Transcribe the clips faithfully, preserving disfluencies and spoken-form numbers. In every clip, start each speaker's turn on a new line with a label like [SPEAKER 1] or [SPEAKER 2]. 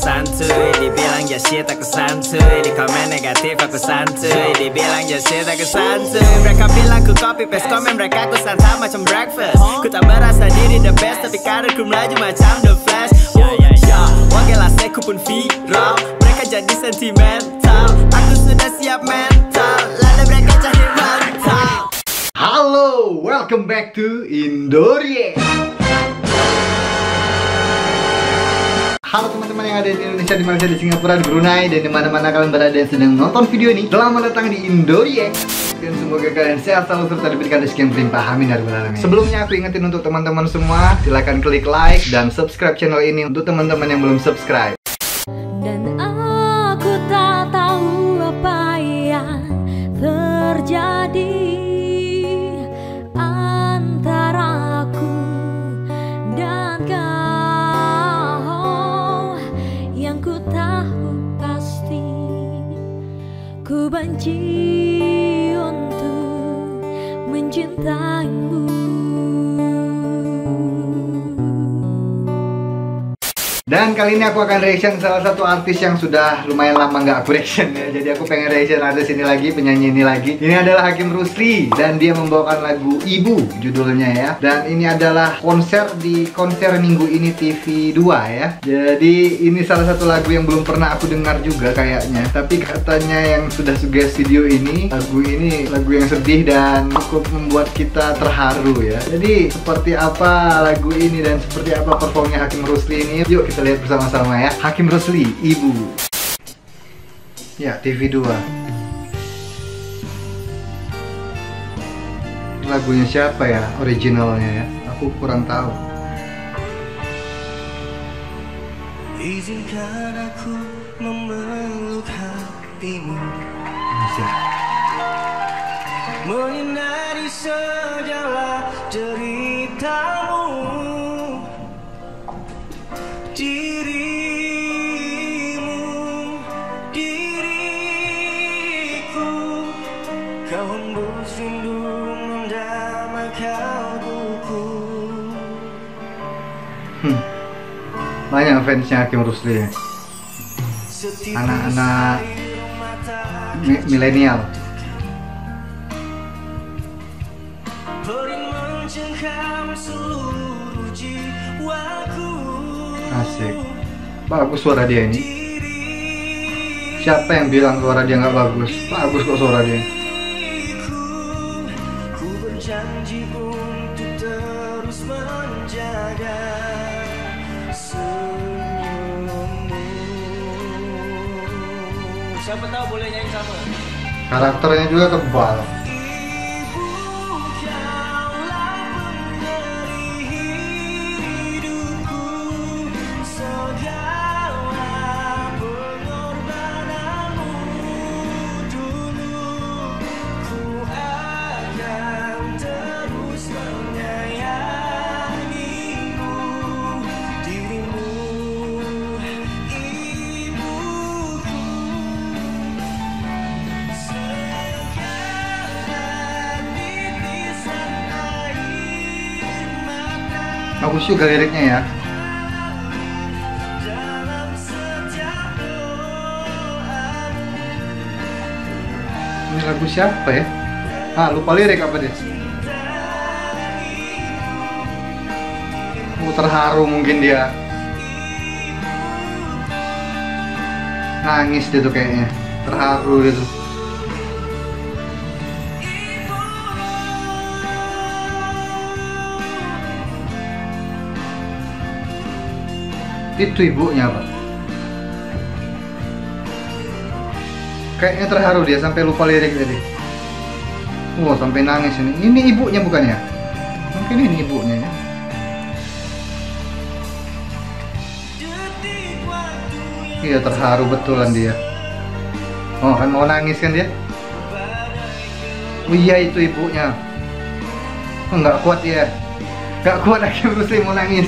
[SPEAKER 1] santuy, dibilang ya shit aku santuy, di komen negatif aku santuy, dibilang ya shit aku santuy. Mereka bilang ku copy paste komen mereka, ku santap macam breakfast. Ku tak merasa diri the best, tapi karirku melaju macam The Flash. Ya ya ya, wakil aseku pun viral, mereka jadi sentimental, aku sudah siap mental, lalu mereka cari mental.
[SPEAKER 2] Halo, welcome back to Indorie. Halo teman-teman yang ada di Indonesia, di Malaysia, di Singapura, di Brunei, dan dimana-mana kalian berada yang sedang nonton video ini. Selamat datang di Indorie. Dan semoga kalian sehat selalu serta diberikan rezeki yang berlimpah, amin ya rabbal alamin. Sebelumnya aku ingetin untuk teman-teman semua, silahkan klik like dan subscribe channel ini untuk teman-teman yang belum subscribe.
[SPEAKER 3] Dan aku tak tahu apa yang terjadi antara aku dan kau. Yang ku tahu pasti ku benci untuk mencintaimu.
[SPEAKER 2] Dan kali ini aku akan reaction salah satu artis yang sudah lumayan lama nggak aku reaction ya. Jadi aku pengen reaction artis ini lagi, penyanyi ini lagi. Ini adalah Hakim Rusli dan dia membawakan lagu Ibu judulnya ya. Dan ini adalah konser di konser minggu ini T V dua ya. Jadi ini salah satu lagu yang belum pernah aku dengar juga kayaknya. Tapi katanya yang sudah sugesti video ini, lagu ini lagu yang sedih dan cukup membuat kita terharu ya. Jadi seperti apa lagu ini dan seperti apa performnya Hakim Rusli ini, yuk kita lihat bersama-sama ya. Hakim Rusli, Ibu. Ya, T V dua. Lagunya siapa ya originalnya ya? Aku kurang tahu.
[SPEAKER 4] Izinkan aku memeluk hatimu,
[SPEAKER 2] Masih.
[SPEAKER 4] menyinari segala deritamu. Dirimu, diriku, kau hembus rindu mendamai kalbuku.
[SPEAKER 2] Hmm. Banyak fansnya Hakim Rusli ya. Anak-anak mi milenial. Asik. Bagus suara dia ini. Siapa yang bilang suara dia nggak bagus? Bagus kok suara dia.
[SPEAKER 4] Ku berjanji untuk terus menjaga senyummu. Siapa tahu boleh nyanyi sama.
[SPEAKER 2] Karakternya juga tebal. Bagus juga liriknya ya. Ini lagu siapa ya? Ah, lupa lirik apa dia? Oh, terharu mungkin dia. Nangis dia tuh kayaknya. Terharu dia tuh. Itu ibunya Pak. Kayaknya terharu dia sampai lupa lirik tadi. Wow, sampai nangis ini. Ini ibunya bukan ya? Mungkin ini ibunya ya. Iya, terharu betulan dia. Oh, kan mau nangis kan dia? Oh iya, itu ibunya. Oh, nggak kuat ya. Nggak kuat lagi Rusli mau nangis.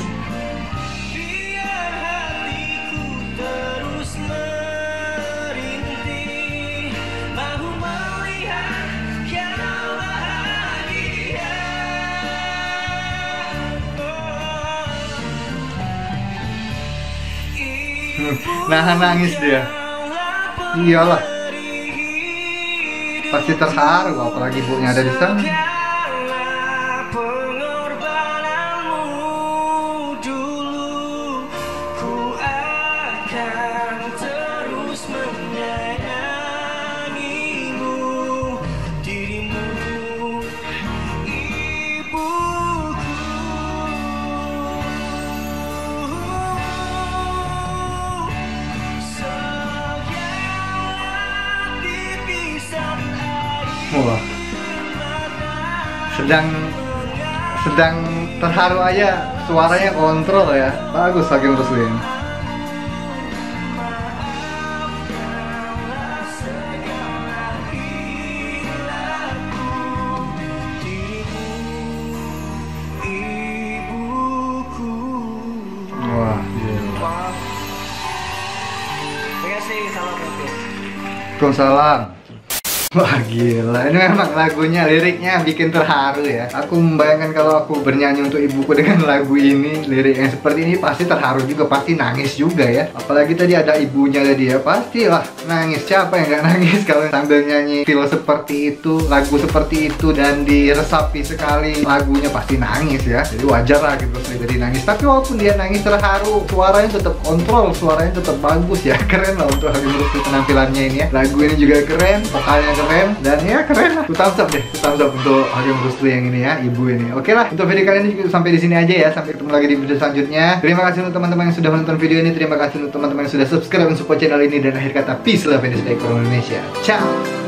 [SPEAKER 2] Nahan nangis dia. Iyalah, pasti terharu apalagi ibunya ada di sana. Wah, sedang sedang terharu aja, suaranya kontrol ya, bagus Hakim Rusli. Wah, gila.
[SPEAKER 4] Terima kasih, salam.
[SPEAKER 2] Waalaikumsalam. Wah gila, ini memang lagunya, liriknya bikin terharu ya. Aku membayangkan kalau aku bernyanyi untuk ibuku dengan lagu ini, lirik yang seperti ini pasti terharu juga, pasti nangis juga ya. Apalagi tadi ada ibunya tadi ya, pastilah nangis. Siapa yang gak nangis kalau sambil nyanyi feel seperti itu, lagu seperti itu, dan diresapi sekali lagunya, pasti nangis ya. Jadi wajar lah gitu jadi nangis. Tapi walaupun dia nangis terharu, suaranya tetap kontrol, suaranya tetap bagus ya. Keren lah untuk Hakim Rusli penampilannya ini ya. Lagu ini juga keren, vokalnya keren, dan ya keren lah. Thumbs up deh, thumbs up untuk Hakim Rusli yang ini ya, ibu ini. Oke lah, untuk video kali ini juga sampai di sini aja ya. Sampai ketemu lagi di video selanjutnya. Terima kasih untuk teman-teman yang sudah menonton video ini. Terima kasih untuk teman-teman yang sudah subscribe dan support channel ini. Dan akhir kata, peace, love, and respect for Indonesia. Ciao.